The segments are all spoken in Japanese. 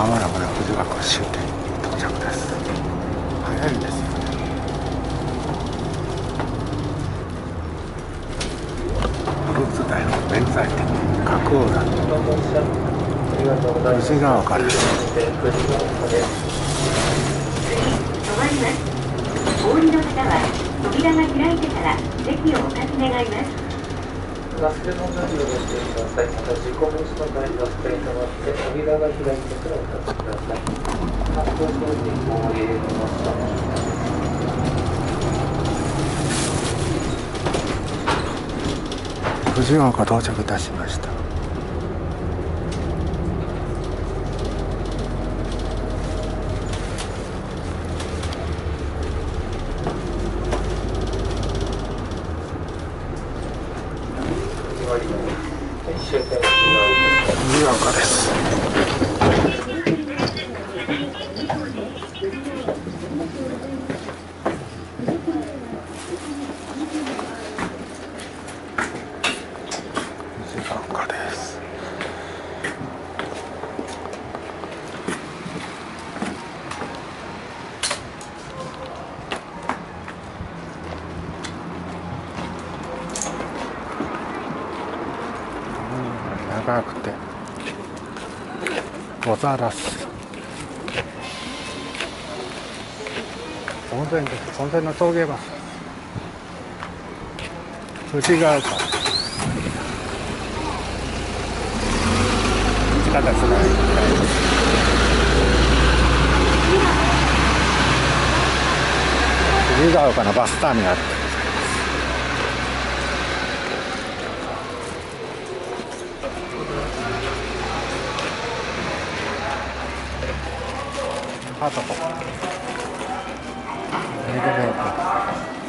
まもなく富士ヶ丘終点に到着です。早いですよね。フルーツ大福弁財天角浦富士ヶ丘です。 止まります。お降りの方は扉が開いてから席をお立ち願います。 忘れ物などをしてください。また事故防止の対策に止まって扉が開いてからお立ちください。発行商品を入れました。 富士ヶ丘到着いたしました。富士ヶ丘です。長くて小皿す温泉です。温泉の峠は富士ヶ丘地下鉄が富士ヶ丘のバスターミナル。あとこエレベーター。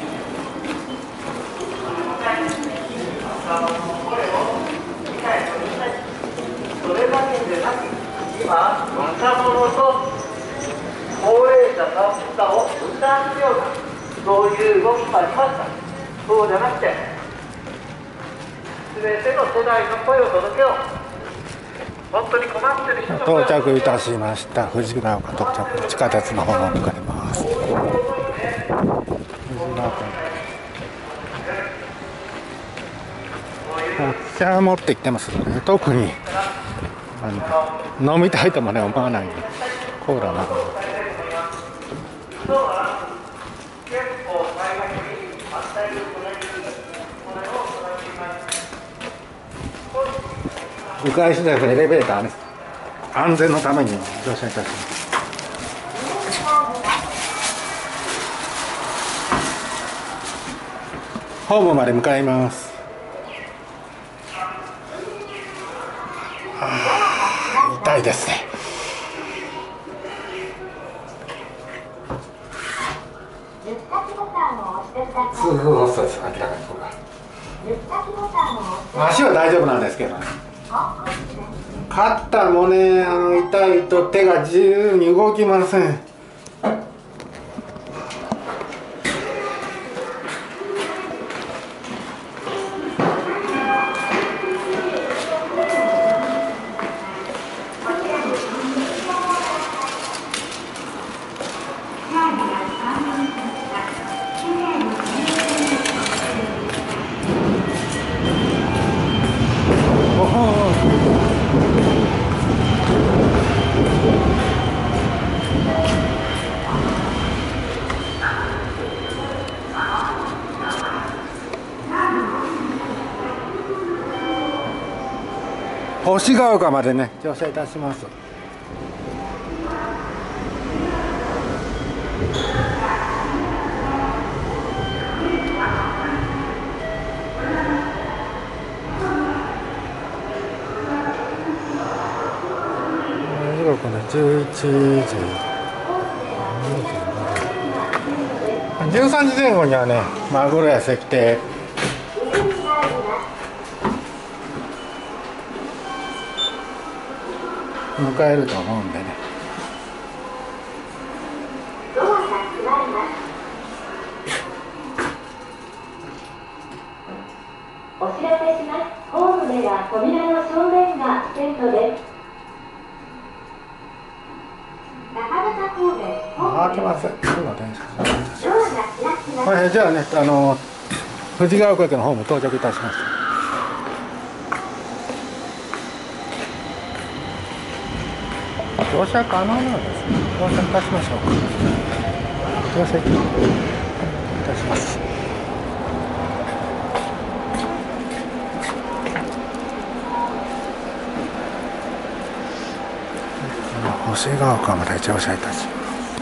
それだけでなく、今、若者と高齢者の方を分断するような、そういう動きもありました。そうじゃなくて、すべての世代の声を届けよう。本当に困ってる人の声を到着いたしました。富士ヶ丘到着、地下鉄の方に向かいます。富士ヶ丘お茶持ってきてますね。特に飲みたいともね思わないコーラなど迂回しないとエレベーターね、安全のために乗車いたします。ホームまで向かいます。痛いですね。そうです。明らかにここが足は大丈夫なんですけどね。肩もね、痛いと手が自由に動きません。星ヶ丘までね乗車いたします。時刻ね11時13時前後にはねマグロや石庭迎えると思うんでね。 お知らせします。ホームでは扉の正面がテントです。 開けません。はい、じゃあね、藤ヶ丘駅の方も到着いたしました。乗車可能なのですね。乗車いたしましょうか。乗車いたします。星ヶ丘まで乗車いたします。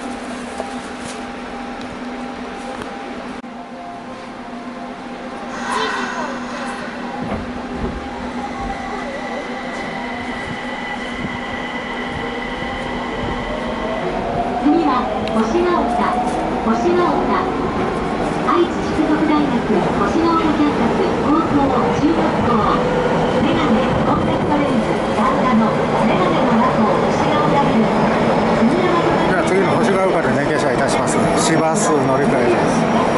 愛知淑徳大学星ヶ丘キャンパス高等中学校メガネコンタクトレンズ眼科のメガネの中を星ヶ丘ビル。 では次の星ヶ丘でね、下車いたします。市バス乗り換えです。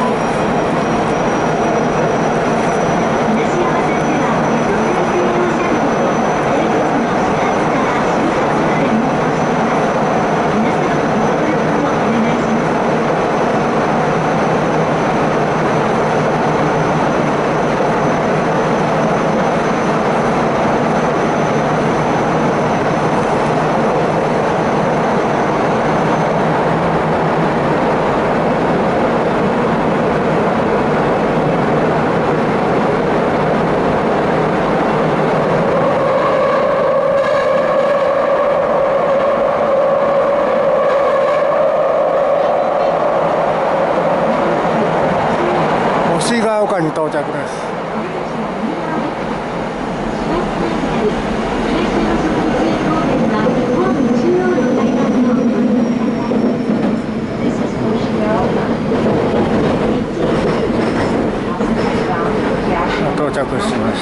星ヶ丘に到着です。到着しました。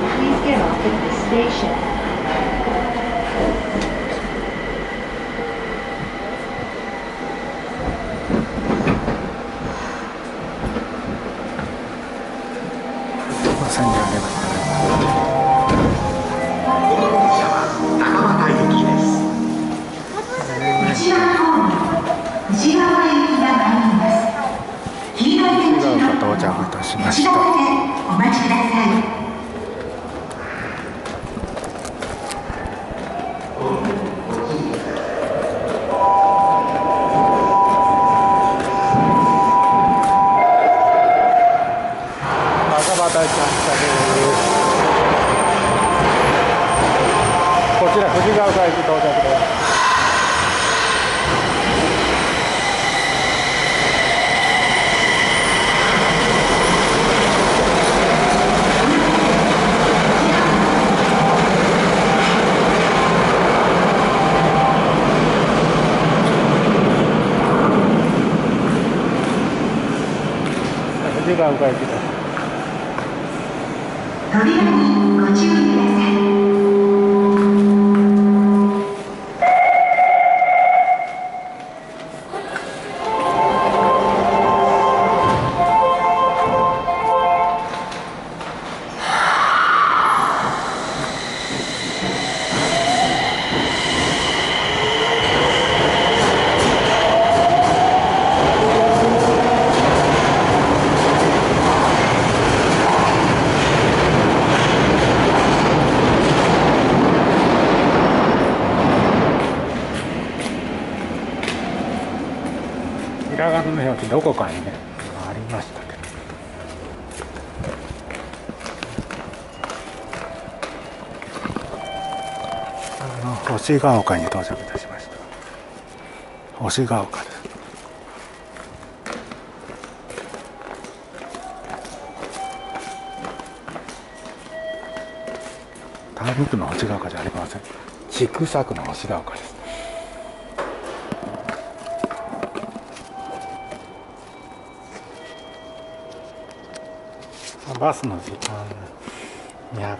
線路が出ましたね。 高畑駅です。内側方面、藤ヶ丘行きが参ります。黄色い電車の到着いたしま内した。 側でお待ちください。 こちら藤ヶ丘駅到着です。藤ヶ丘駅です。 扉にご注意ください。 ひらがなの表記どこかにねありましたけど、星ヶ丘に到着いたしました。星ヶ丘です。単独の星ヶ丘じゃありません。千種区の星ヶ丘です。バスの時間見計らって、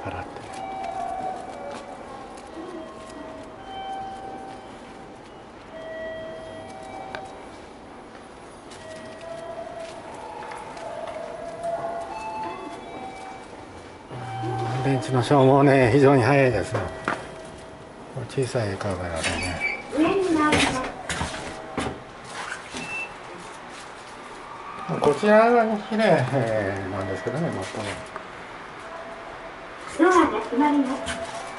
電池の消耗ね非常に早いですね。小さいカメラでね。 上に回ります。 こちらが綺麗なんですけどね、もっとね。 ドアが閉まります。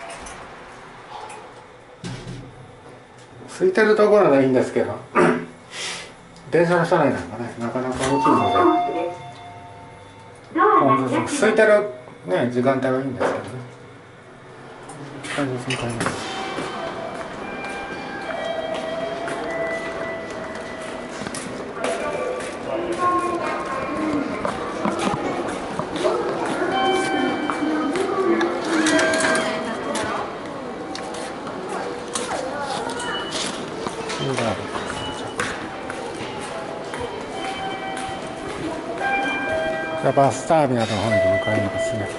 空いてるところがいいんですけど電車の車内なんかね、なかなか大きいので空いてる、ね、時間帯はいいんですけどね。大丈夫ですかね。じゃあバスターミナルの方に向かいますね。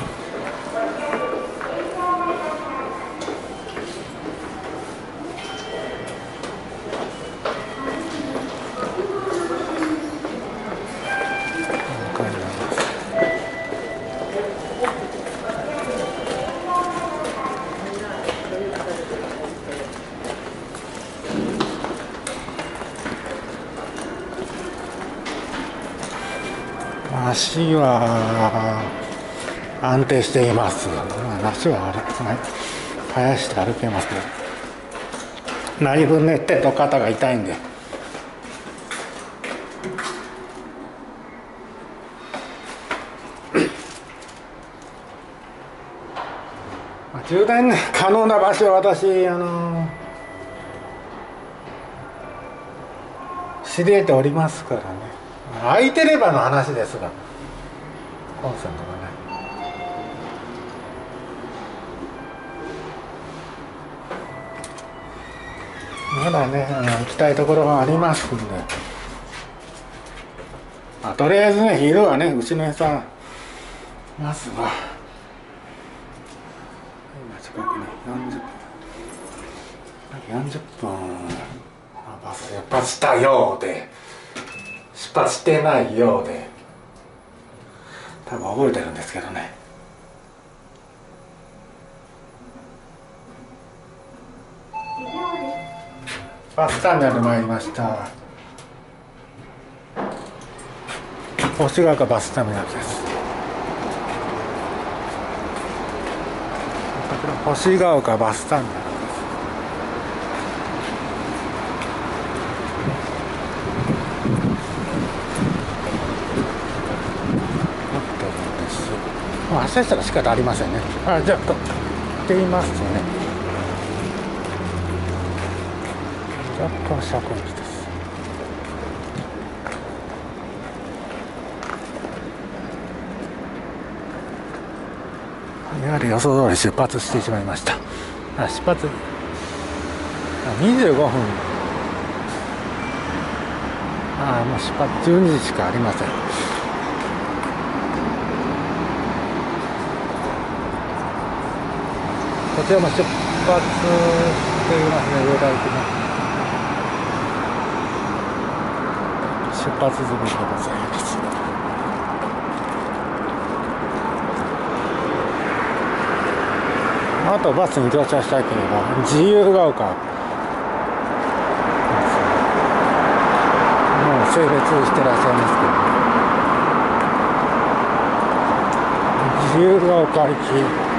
足は安定しています。足は速して歩けますけど、何分ね手と肩が痛いんで。充電可能な場所は私知り得ておりますからね。空いてればの話ですが、コンセントがね。まだね、行きたいところがありますんで、とりあえずね、昼はね、牛の餌まずは今近くに40分バス出発したようで、出発してないようで、多分覚えてるんですけどね。バスターミナル参りました。星ヶ丘バスターミナルです。星ヶ丘バスターミナル。焦ったら仕方ありませんね。じゃあとって言いますとね、若干車庫位置です。やはり予想通り出発してしまいました。出発25分。もう出発12時しかありません。こちらも出発していますね。上田行きの出発済みでございます。あとバスに乗車したければ自由が丘、もう整列してらっしゃいますけど、自由が丘行き、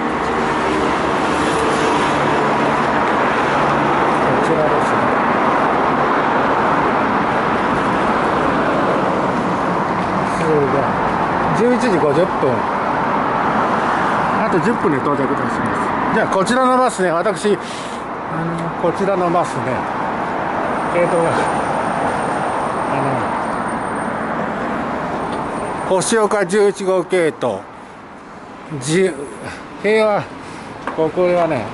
こちらですね。11時50分、あと10分で到着いたします。じゃあこちらのバスね、私こちらのバスね、系統が星岡11号系統、平和、これはね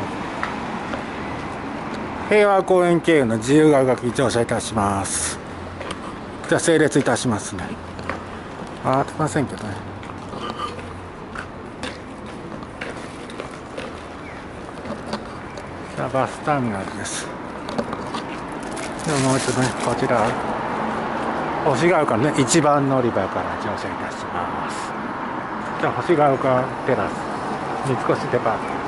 平和公園経由の自由が丘に乗車いたします。じゃあ整列いたしますね。合ってませんけどね。じゃあバスターミナルです。でもう一度ね、こちら星ヶ丘のね1番乗り場から乗車いたします。じゃあ星ヶ丘テラス三越デパート。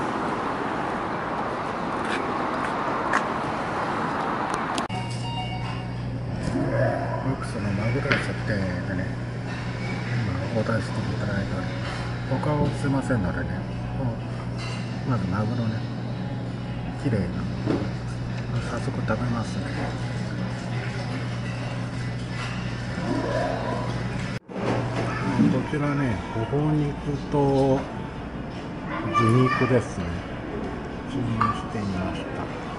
ブックスのマグロ食って待していただいております。他は映せませんのでね、まずマグロね、綺麗な、早速食べますね。こちらね、ほほ肉と地肉ですね。注文してみました。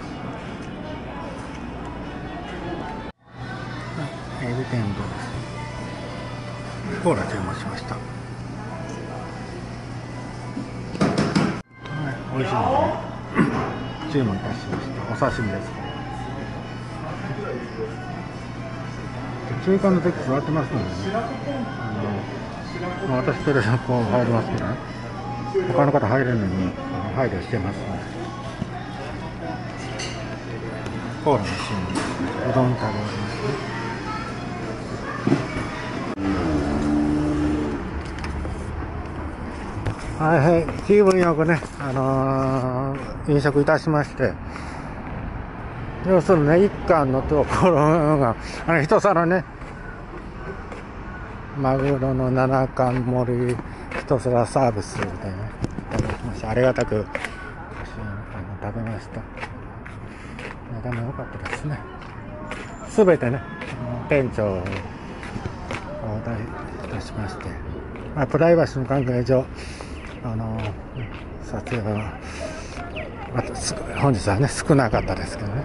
エビ天丼です。コーラ注文しました。はい、美味しいので注文いたしました。お刺身です。中間の席座ってますのでね、私とこう入りますけどね、他の方入れるのに配慮してますので、コーラの注文です。うどん食べますね。はいはい、気分よくね、飲食いたしまして、要するにね、一貫のところが、一皿ね、マグロの7貫盛り一皿サービスでね、いただきました。ありがたく食べました。値段も良かったですね。すべてね、店長をお題いたしまして、プライバシーの関係上、撮影は本日はね少なかったですけどね。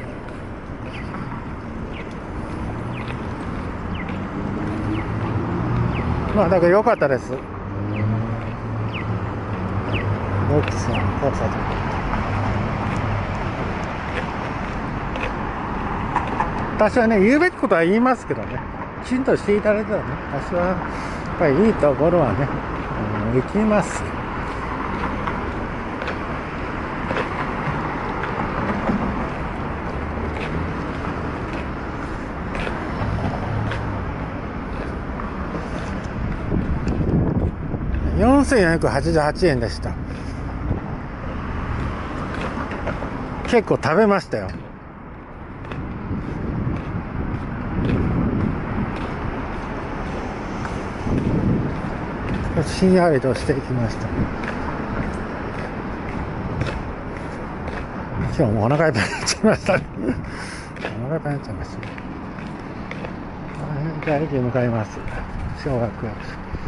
だけど良かったです。奥さん、交差点。私はね、言うべきことは言いますけどね、きちんとしていただいたらね、私はやっぱりいいところはね、行きます。4488円でした。結構食べましたよ。少しひんやりとしてきました。今日もお腹いっぱいになっちゃいましたね。お腹いっぱいになっちゃいました。じゃあ駅へ向かいます。小学校。